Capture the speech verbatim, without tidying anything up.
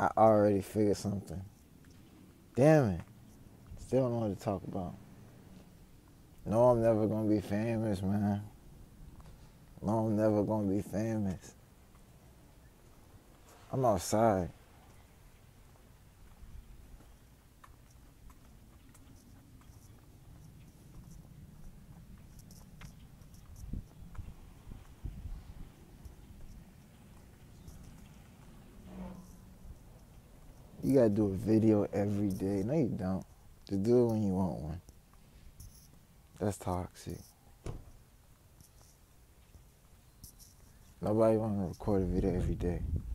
I already figured something. Damn it. Still don't know what to talk about. No, I'm never gonna be famous, man. No, I'm never gonna be famous. I'm outside. You gotta do a video every day. No, you don't. Just do it when you want one. That's toxic. Nobody wanna record a video every day.